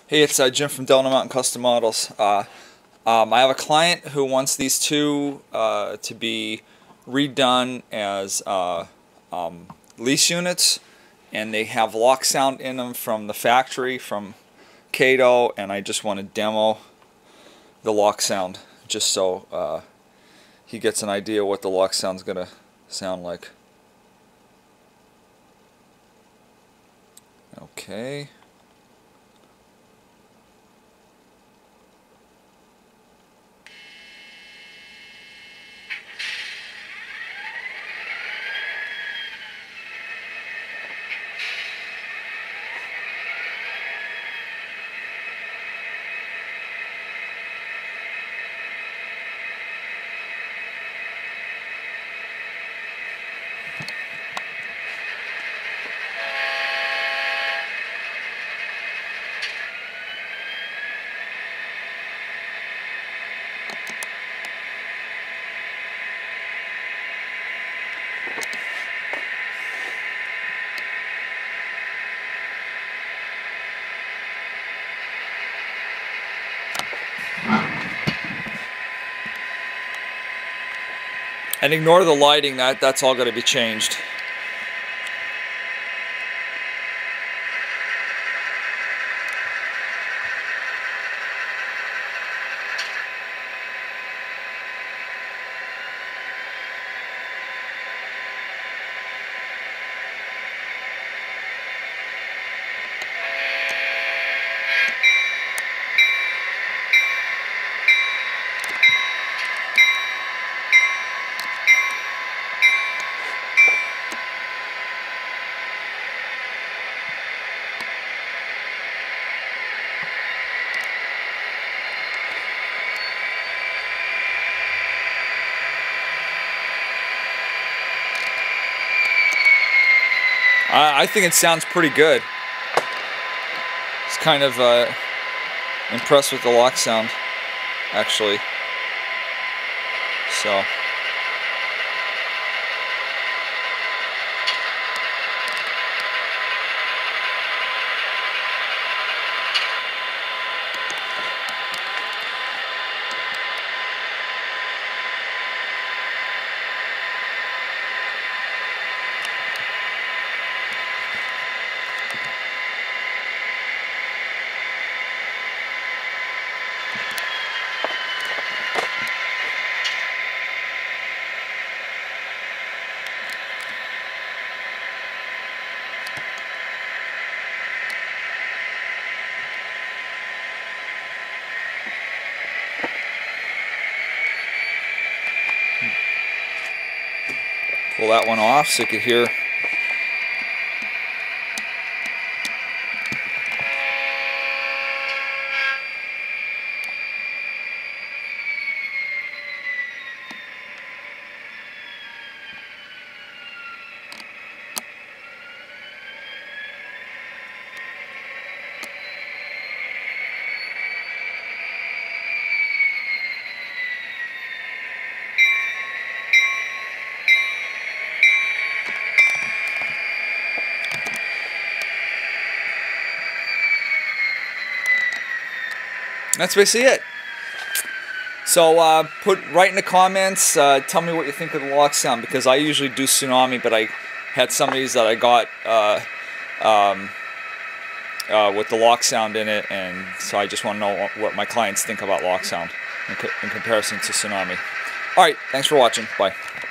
Hey, it's Jim from Delano Mountain Custom Models. I have a client who wants these two to be redone as lease units, and they have lock sound in them from the factory, from Kato, and I just want to demo the lock sound just so he gets an idea what the lock sound's going to sound like. Okay. And ignore the lighting, that's all going to be changed. I think it sounds pretty good. It's kind of impressed with the lock sound, actually. So. Pull that one off so you can hear. That's basically it. So write in the comments, tell me what you think of the lock sound, because I usually do Tsunami, but I had some of these that I got with the lock sound in it, and so I just want to know what my clients think about lock sound in comparison to Tsunami. Alright, thanks for watching. Bye.